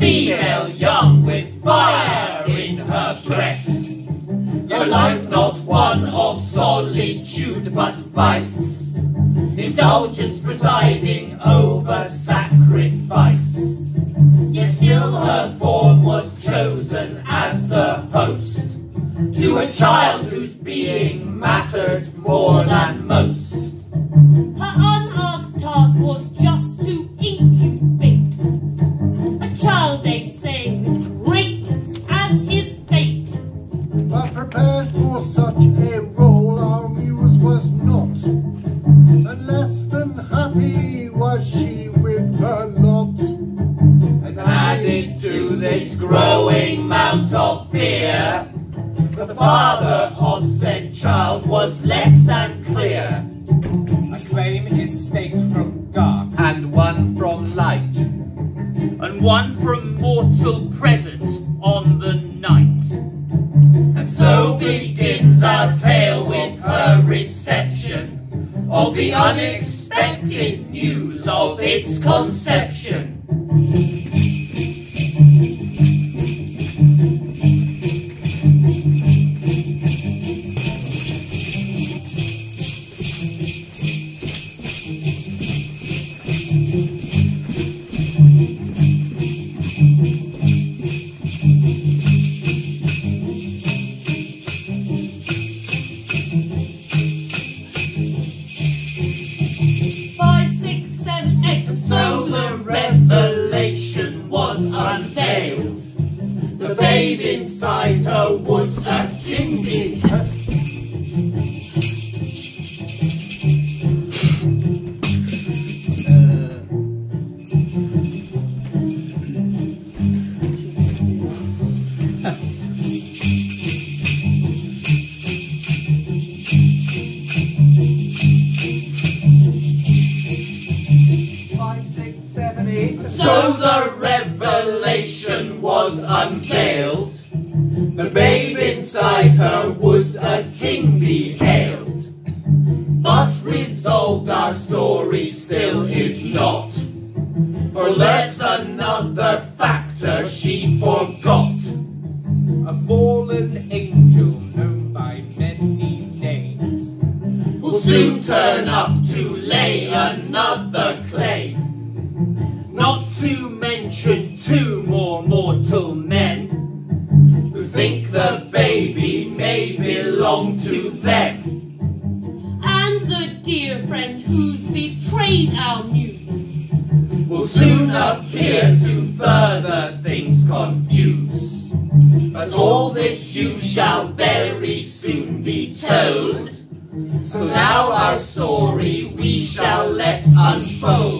female young with fire in her breast. Your life not one of solitude but vice, indulgence presiding over sacrifice. Yet still her form was chosen as the host to a child whose being mattered more than most. Her unasked task was just to incubate a child, they say, with greatness as his fate. But prepared for such a role our muse was not, and less than happy was she with her lot. And added to this growing mount of fear, the father of said child was less than clear. A claim is staked from dark, And one from light, and one from mortal presence on the night. and so begins our tale with her reception of the unexpected news of its conception. So the revelation was unveiled. The babe inside her would a king be. So the revelation was unveiled. The babe inside her would a king be hailed. But resolved our story still is not, for lurks another factor she forgot. a fallen angel known by many names, Will soon turn up to lay another claim. Not to mention two more mortal men who think the baby may belong to them. And the dear friend who's betrayed our muse Will soon appear to further things confuse. But all this you shall very soon be told. So now our story we shall let unfold.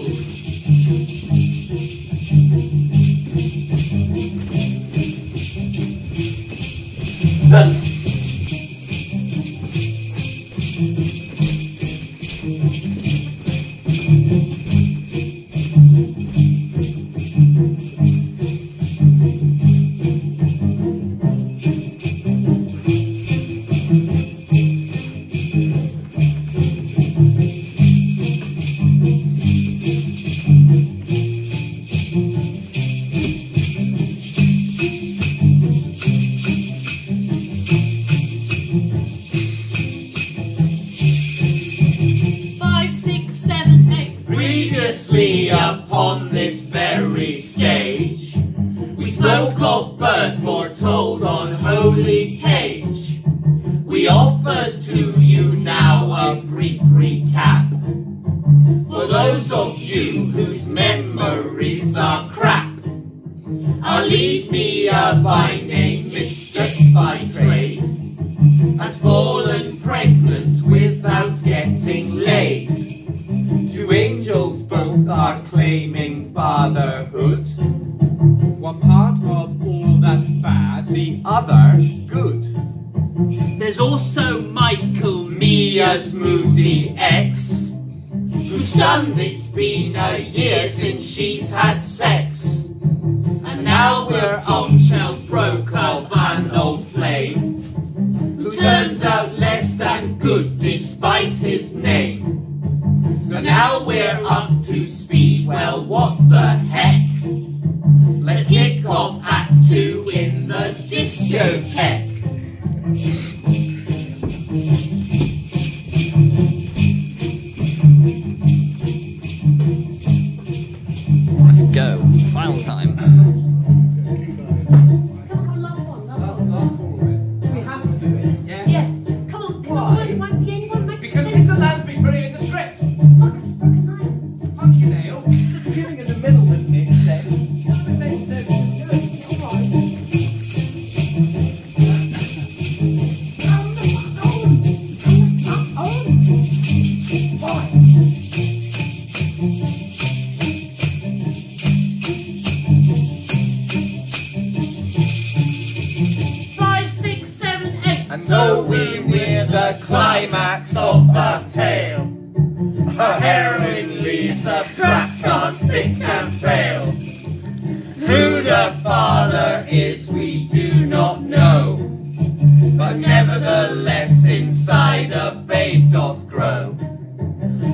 Previously upon this very stage, we spoke of birth foretold on holy page. We offered to you now a brief recap for those of you whose memories are crap. Our lead me by name, mistress by trade, has fallen pregnant without getting laid. Two angels both are claiming fatherhood. one part of all that's bad, the other good. There's also Michael, Mia's moody ex, who's stunned it's been a year since she's had sex. And now we're on shelf broke of an old flame, who turns out less than good despite his name. So now we're up to speed, well what the heck? Let's kick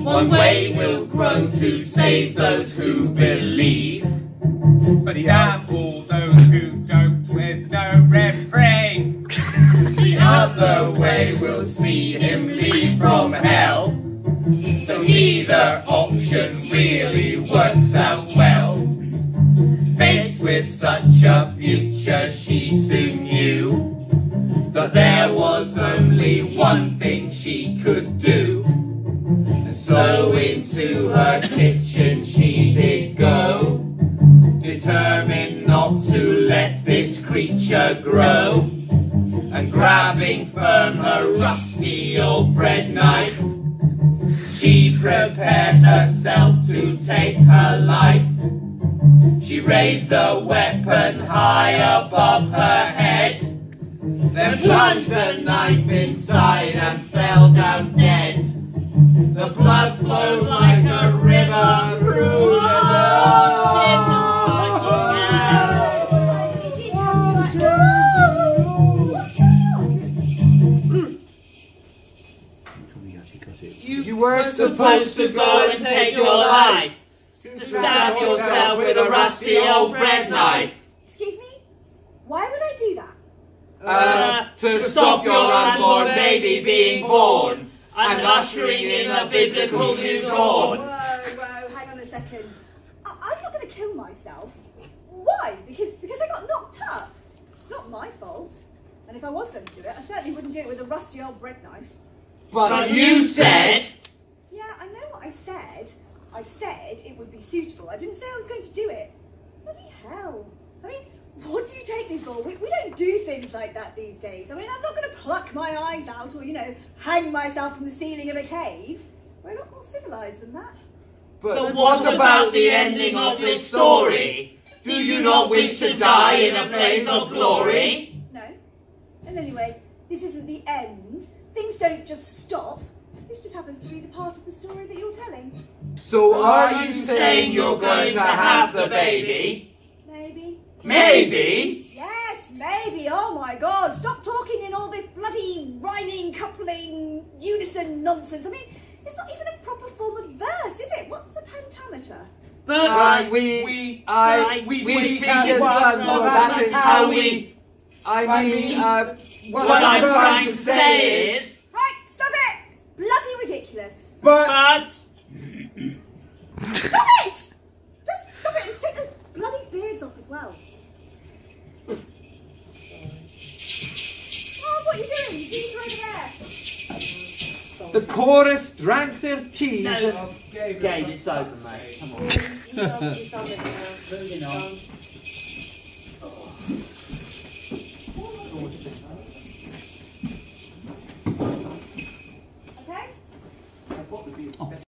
One way will grow to save those who believe, but damn all those who don't with no reprieve. The other way will see him leave from hell. So neither option really works out well. Faced with such a future, she soon knew that there was only one thing she could do. And so into her kitchen she did go, determined not to let this creature grow. And grabbing firm her rusty old bread knife, she prepared herself to take her life. She raised the weapon high above her head, then plunged the knife inside and fell down dead. The blood flowed like a river through You weren't supposed to go and take your life, to stab yourself with a rusty old bread knife. Excuse me? Why would I do that? To stop your unborn baby being born and ushering in a biblical new dawn. Whoa, hang on a second. I'm not going to kill myself. Why? Because I got knocked up. It's not my fault. And if I was going to do it, I certainly wouldn't do it with a rusty old bread knife. But you said... Yeah, I know what I said. I said it would be suitable. I didn't say I was going to do it. Bloody hell. I mean, what do you take me for? We don't do things like that these days. I mean, I'm not going to pluck my eyes out or, hang myself from the ceiling of a cave. We're a lot more civilised than that. But what about the ending of this story? Do you not wish to die in a blaze of glory? No. And anyway, this isn't the end. Things don't just stop. This just happens to be the part of the story that you're telling. So are you saying you're going to have the baby? Maybe. Maybe? Yes, maybe. Oh my God. Stop talking in all this bloody rhyming, coupling, unison nonsense. I mean, it's not even a proper form of verse, is it? What's the pentameter? But We speak as one, that is how we... what I'm trying to say is... Right, stop it! It's bloody ridiculous. But... Stop it! Just stop it and take those bloody beards off as well. Oh, what are you doing? You two over there. The chorus drank their tea. No, Gabe, it's over, mate. Come on. Moving on. Okay?